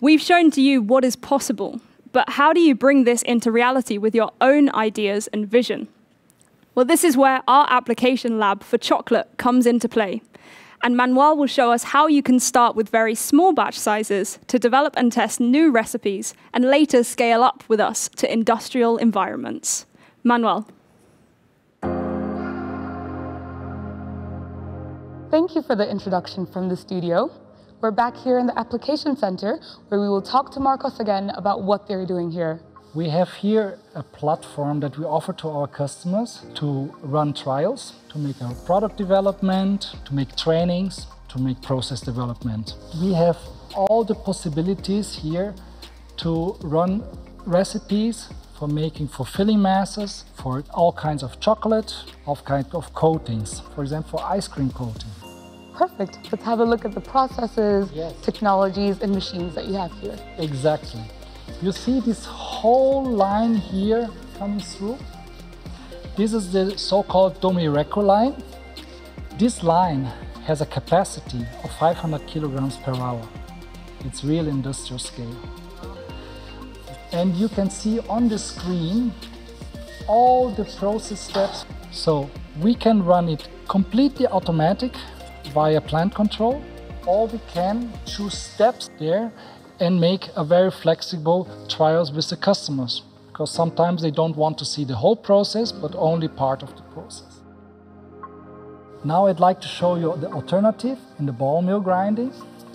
We've shown to you what is possible, but how do you bring this into reality with your own ideas and vision? Well, this is where our application lab for chocolate comes into play. And Manuel will show us how you can start with very small batch sizes to develop and test new recipes and later scale up with us to industrial environments. Manuel. Thank you for the introduction from the studio. We're back here in the application center where we will talk to Marcos again about what they're doing here. We have here a platform that we offer to our customers to run trials, to make our product development, to make trainings, to make process development. We have all the possibilities here to run recipes for filling masses, for all kinds of chocolate, all kinds of coatings, for example, for ice cream coating. Perfect. Let's have a look at the processes, yes, technologies, and machines that you have here. Exactly. You see this whole line here coming through? This is the so-called Domireco line. This line has a capacity of 500 kilograms per hour. It's real industrial scale. And you can see on the screen all the process steps. So we can run it completely automatic via plant control, or we can choose steps there and make a very flexible trials with the customers, because sometimes they don't want to see the whole process, but only part of the process. Now I'd like to show you the alternative in the ball mill grinding.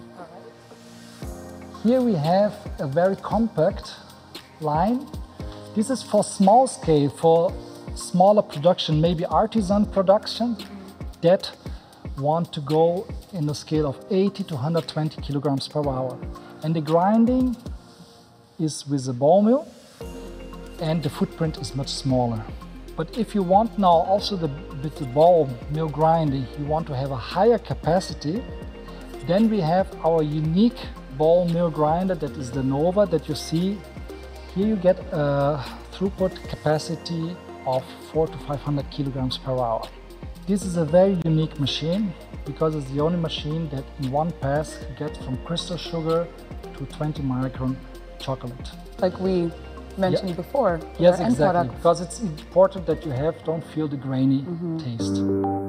Here we have a very compact line. This is for small scale, for smaller production, maybe artisan production, that want to go in the scale of 80 to 120 kilograms per hour. And the grinding is with a ball mill, and the footprint is much smaller. But if you want now also with the ball mill grinding, you want to have a higher capacity, then we have our unique ball mill grinder, that is the Nova that you see. Here you get a throughput capacity of 400 to 500 kilograms per hour. This is a very unique machine because it's the only machine that in one pass gets from crystal sugar to 20 micron chocolate. Like we mentioned before. Yes, exactly. Because it's important that you don't feel the grainy taste.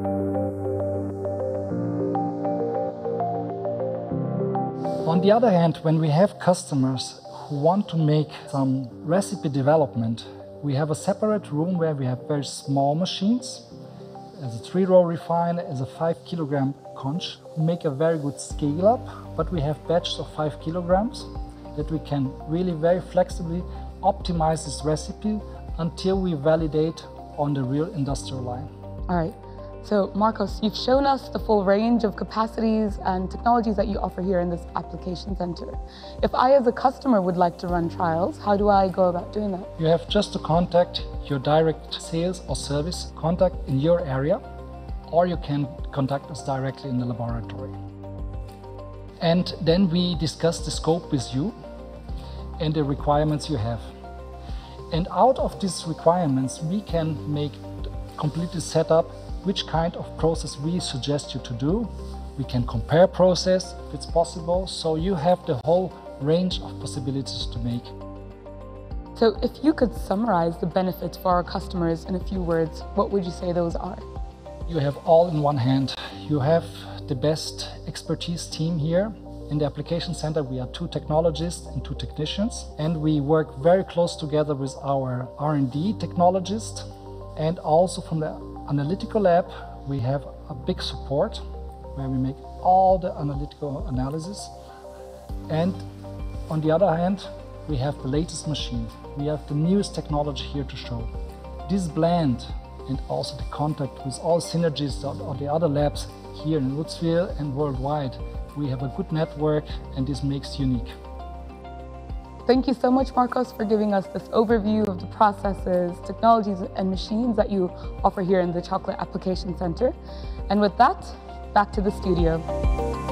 On the other hand, when we have customers who want to make some recipe development, we have a separate room where we have very small machines. As a 3-row refiner, as a 5-kilogram conch. We make a very good scale up, but we have batches of 5 kilograms that we can really very flexibly optimize this recipe until we validate on the real industrial line. All right. So Marcos, you've shown us the full range of capacities and technologies that you offer here in this application center. If I as a customer would like to run trials, how do I go about doing that? You have just to contact your direct sales or service contact in your area, or you can contact us directly in the laboratory. And then we discuss the scope with you and the requirements you have. And out of these requirements, we can make completely set up which kind of process we suggest you to do. We can compare process if it's possible, so you have the whole range of possibilities to make. So if you could summarize the benefits for our customers in a few words, what would you say those are? You have all in one hand. You have the best expertise team here. In the application center, we are 2 technologists and 2 technicians, and we work very close together with our R&D technologist. And also from the analytical lab, we have a big support where we make all the analytical analysis. And on the other hand, we have the latest machine. We have the newest technology here to show. This blend and also the contact with all synergies of the other labs here in Uzwil and worldwide, we have a good network, and this makes unique. Thank you so much, Marcos, for giving us this overview of the processes, technologies, and machines that you offer here in the Chocolate Application Center. And with that, back to the studio.